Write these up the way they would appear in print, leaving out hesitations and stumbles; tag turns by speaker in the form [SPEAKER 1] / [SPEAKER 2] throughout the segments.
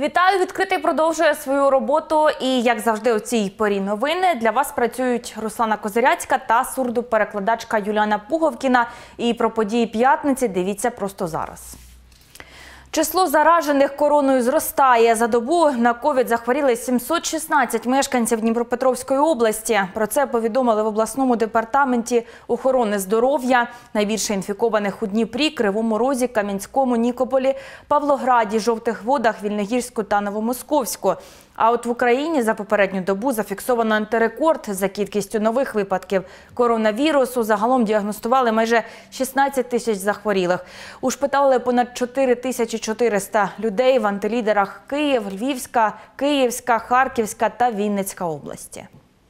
[SPEAKER 1] Вітаю! Відкритий продовжує свою роботу. І, як завжди, у цій порі новини для вас працюють Руслана Козиряцька та сурдоперекладачка Юліана Пуговкіна. І про події п'ятниці дивіться просто зараз. Число заражених короною зростає. За добу на ковід захворіли 716 мешканців Дніпропетровської області. Про це повідомили в обласному департаменті охорони здоров'я. Найбільше інфікованих у Дніпрі, Кривому Розі, Кам'янському, Нікополі, Павлограді, Жовтих Водах, Вільногірську та Новомосковську. А от в Україні за попередню добу зафіксовано антирекорд за кількістю нових випадків коронавірусу. Загалом діагностували майже 16 тисяч захворілих. Ушпиталили понад 4400 людей в антилідерах Київ, Львівська, Київська, Харківська та Вінницька області.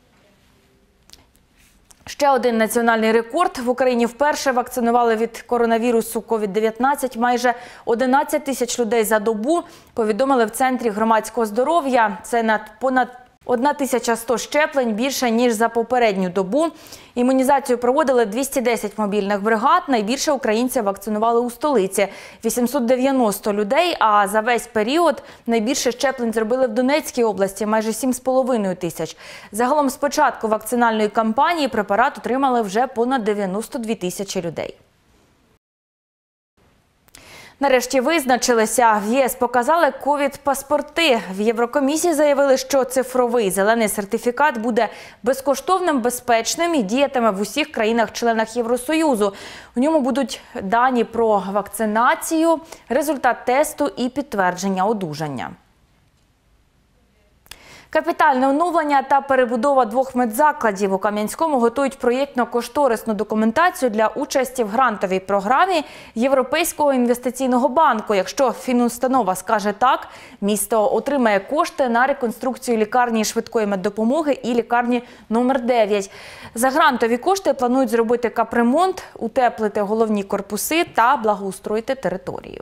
[SPEAKER 1] Ще один національний рекорд. В Україні вперше вакцинували від коронавірусу COVID-19 майже 11 тисяч людей за добу, повідомили в Центрі громадського здоров'я. Це на понад 1100 щеплень більше, ніж за попередню добу. Імунізацію проводили 210 мобільних бригад. Найбільше українців вакцинували у столиці – 890 людей, а за весь період найбільше щеплень зробили в Донецькій області – майже 7,5 тисяч. Загалом з початку вакцинальної кампанії препарат отримали вже понад 92 тисячі людей. Нарешті визначилися. В ЄС показали ковід-паспорти. В Єврокомісії заявили, що цифровий зелений сертифікат буде безкоштовним, безпечним і діятиме в усіх країнах-членах Євросоюзу. У ньому будуть дані про вакцинацію, результат тесту і підтвердження одужання. Капітальне оновлення та перебудова 2 медзакладів. У Кам'янському готують проєктно-кошторисну документацію для участі в грантовій програмі Європейського інвестиційного банку. Якщо фінустанова скаже так, місто отримає кошти на реконструкцію лікарні швидкої меддопомоги і лікарні номер 9. За грантові кошти планують зробити капремонт, утеплити головні корпуси та благоустроїти територію.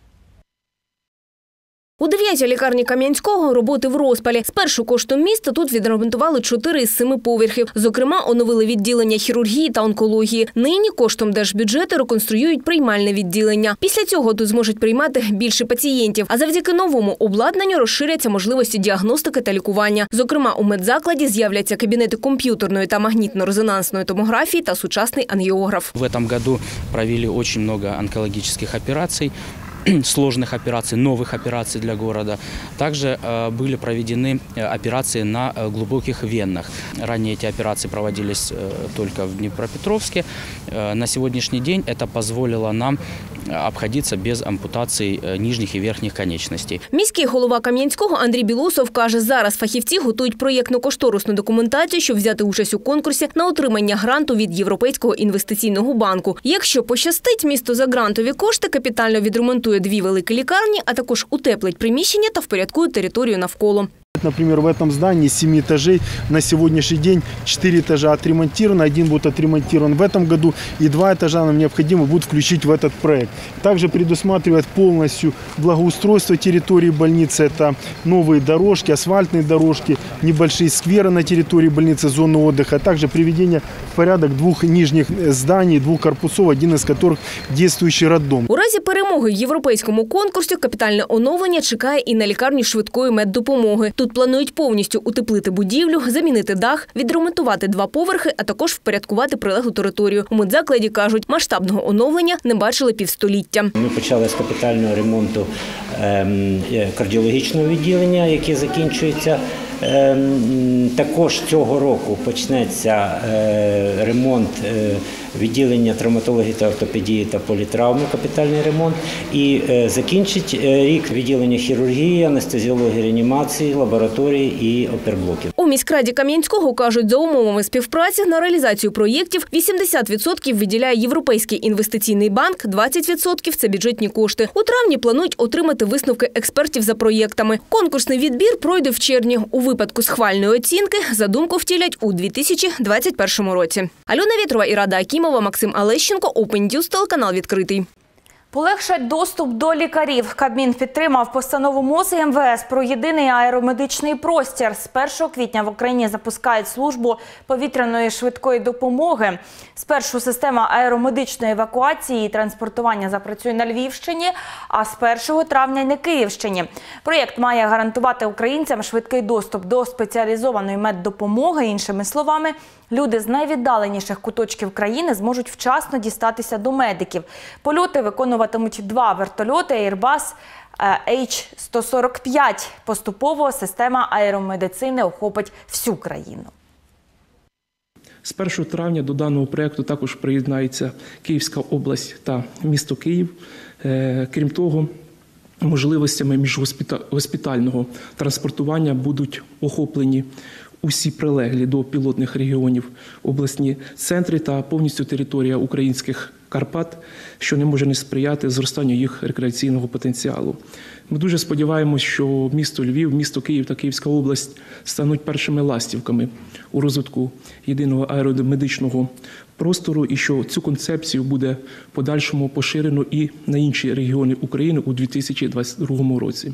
[SPEAKER 2] У 9-й лікарні Кам'янського роботи в розпалі. Спершу коштом міста тут відремонтували 4 із 7 поверхів. Зокрема, оновили відділення хірургії та онкології. Нині коштом держбюджету реконструюють приймальне відділення. Після цього тут зможуть приймати більше пацієнтів. А завдяки новому обладнанню розширяться можливості діагностики та лікування. Зокрема, у медзакладі з'являться кабінети комп'ютерної та магнітно-резонансної томографії та сучасний ангіограф.
[SPEAKER 3] В этом году провели очень много онкологических операций, сложных операций, новых операций для города. Также были проведены операции на глубоких венах. Ранее эти операции проводились только в Днепропетровске. На сегодняшний день это позволило нам обходиться без ампутацій нижніх і верхніх конечностей.
[SPEAKER 2] Міський голова Кам'янського Андрій Білосов каже, зараз фахівці готують проєктно-кошторисну документацію, щоб взяти участь у конкурсі на отримання гранту від Європейського інвестиційного банку. Якщо пощастить, місто за грантові кошти капітально відремонтує 2 великі лікарні, а також утеплить приміщення та впорядкує територію навколо.
[SPEAKER 4] Например, в этом здании из 7 этажей на сегодняшний день 4 этажа отремонтированы, 1 будет отремонтирован в этом году, и 2 этажа нам необходимо будет включить в этот проект. Также предусматривает полностью благоустройство территории больницы, это новые дорожки, асфальтные дорожки, небольшие скверы на территории больницы, зоны отдыха, а также приведение в порядок 2 нижних зданий, 2 корпусов, один из которых действующий роддом.
[SPEAKER 2] У разі перемоги в європейському конкурсі капітальне оновлення чекає і на лікарню швидкої меддопомоги. Тут планують повністю утеплити будівлю, замінити дах, відремонтувати 2 поверхи, а також впорядкувати прилеглу територію. У медзакладі кажуть, масштабного оновлення не бачили півстоліття.
[SPEAKER 5] Ми почали з капітального ремонту кардіологічного відділення, яке закінчується. Також цього року почнеться ремонт відділення травматології та ортопедії та політравми, капітальний ремонт. І закінчить рік відділення хірургії, анестезіології, реанімації, лабораторії і оперблоків.
[SPEAKER 2] У міськраді Кам'янського кажуть, за умовами співпраці на реалізацію проєктів 80% виділяє Європейський інвестиційний банк, 20% – це бюджетні кошти. У травні планують отримати висновки експертів за проєктами. Конкурсний відбір пройде в червні. У випадку схвальної оцінки задумку втілять у 2021 році. Альона Вєтрова, Ірада Акімова, Максим Алещенко, Open News, телеканал «Відкритий».
[SPEAKER 1] Полегшать доступ до лікарів. Кабмін підтримав постанову МОЗ і МВС про єдиний аеромедичний простір. З 1 квітня в Україні запускають службу повітряної швидкої допомоги. Спершу система аеромедичної евакуації і транспортування запрацює на Львівщині, а з 1 травня – на Київщині. Проєкт має гарантувати українцям швидкий доступ до спеціалізованої меддопомоги. Іншими словами, люди з найвіддаленіших куточків країни зможуть вчасно дістатися до медиків. Польоти виконуватимуть 2 вертольоти Airbus H-145. Поступово система аеромедицини охопить всю країну.
[SPEAKER 6] З 1 травня до даного проєкту також приєднається Київська область та місто Київ. Крім того, можливостями міжгоспітального транспортування будуть охоплені усі прилеглі до пілотних регіонів обласні центри та повністю територія українських Карпат, що не може не сприяти зростанню їх рекреаційного потенціалу. Ми дуже сподіваємось, що місто Львів, місто Київ та Київська область стануть першими ластівками у розвитку єдиного аеромедичного простору і що цю концепцію буде в подальшому поширено і на інші регіони України у 2022 році.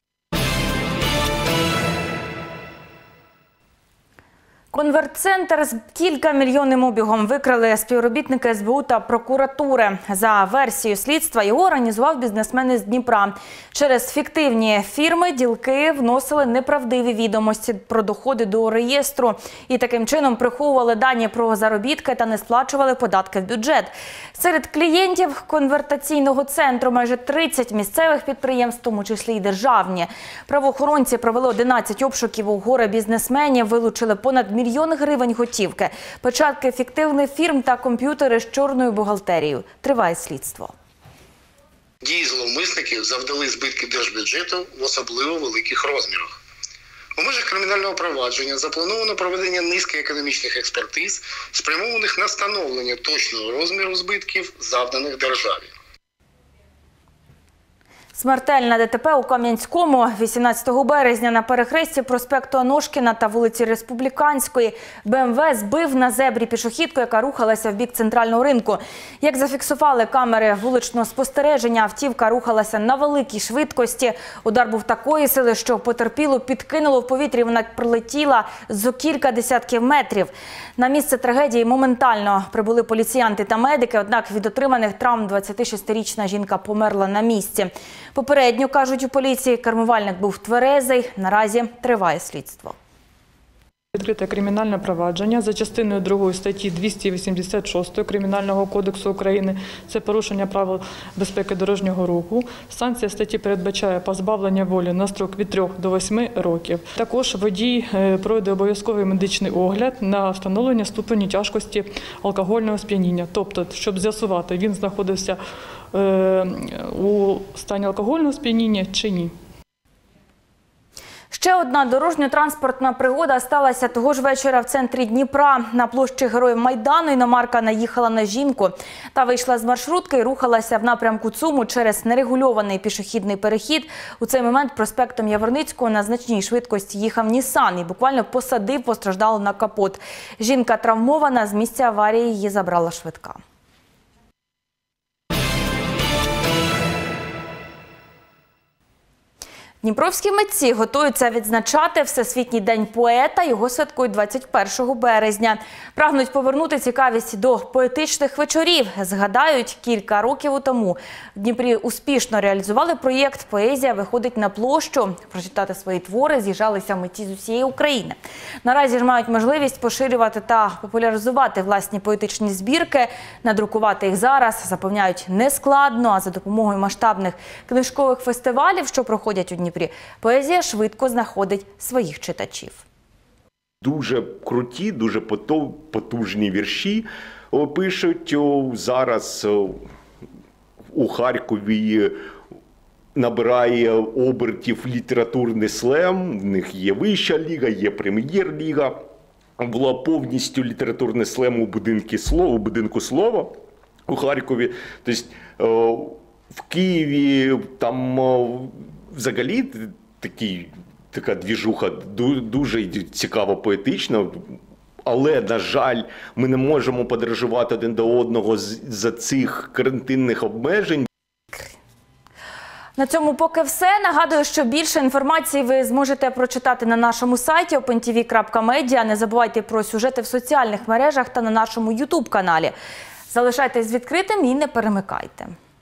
[SPEAKER 1] Конверт-центр з кількамільйонним обігом викрили співробітники СБУ та прокуратури. За версією слідства, його організував бізнесмен із Дніпра. Через фіктивні фірми ділки вносили неправдиві відомості про доходи до реєстру і таким чином приховували дані про заробітки та не сплачували податки в бюджет. Серед клієнтів конвертаційного центру майже 30 місцевих підприємств, в тому числі й державні. Правоохоронці провели 11 обшуків у горе-бізнесменів, вилучили понад 1 мільйон гривень готівки, печатки фіктивних фірм та комп'ютери з чорною бухгалтерією. Триває слідство.
[SPEAKER 7] Дії зловмисників завдали збитки держбюджету в особливо великих розмірах. У межах кримінального провадження заплановано проведення низки економічних експертиз, спрямованих на встановлення точного розміру збитків, завданих державі.
[SPEAKER 1] Смертельне ДТП у Кам'янському 18 березня на перехресті проспекту Аношкіна та вулиці Республіканської БМВ збив на зебрі пішохідку, яка рухалася в бік центрального ринку. Як зафіксували камери вуличного спостереження, автівка рухалася на великій швидкості. Удар був такої сили, що потерпілу підкинуло в повітрі, вона прилетіла за кілька десятків метрів. На місце трагедії моментально прибули поліціянти та медики, однак від отриманих травм 26-річна жінка померла на місці. Попередньо, кажуть у поліції, кермувальник був тверезий. Наразі триває слідство.
[SPEAKER 8] Відкрите кримінальне провадження за частиною 2 статті 286 Кримінального кодексу України. Це порушення правил безпеки дорожнього руху. Санкція статті передбачає позбавлення волі на строк від 3 до 8 років. Також водій пройде обов'язковий медичний огляд на встановлення ступені тяжкості алкогольного сп'яніння. Тобто, щоб з'ясувати, він знаходився у стані алкогольного сп'яніння чи ні.
[SPEAKER 1] Ще одна дорожньо-транспортна пригода сталася того ж вечора в центрі Дніпра. На площі Героїв Майдану іномарка наїхала на жінку. Та вийшла з маршрутки і рухалася в напрямку ЦУМу через нерегульований пішохідний перехід. У цей момент проспектом Яворницького на значній швидкості їхав Нісан і буквально посадив постраждалу на капот. Жінка травмована, з місця аварії її забрала швидка. Дніпровські митці готуються відзначати Всесвітній день поета. Його святкують 21 березня. Прагнуть повернути цікавість до поетичних вечорів. Згадають, кілька років тому в Дніпрі успішно реалізували проєкт «Поезія виходить на площу». Прочитати свої твори з'їжджалися митці з усієї України. Наразі ж мають можливість поширювати та популяризувати власні поетичні збірки. Надрукувати їх зараз, запевняють, нескладно, а за допомогою масштабних книжкових фестивалів, що проходять у Дніпрі, поезія швидко знаходить своїх читачів.
[SPEAKER 9] Дуже круті, дуже потужні вірші пишуть. Зараз у Харкові набирає обертів літературний слем. В них є вища ліга, є прем'єр-ліга. Була повністю літературний слем у будинку слова у Харкові. Тобто в Києві там взагалі така двіжуха дуже цікава, поетична, але, на жаль, ми не можемо подорожувати один до одного за цих карантинних обмежень.
[SPEAKER 1] На цьому поки все. Нагадую, що більше інформації ви зможете прочитати на нашому сайті opentv.media. Не забувайте про сюжети в соціальних мережах та на нашому YouTube-каналі. Залишайтесь відкритим і не перемикайте.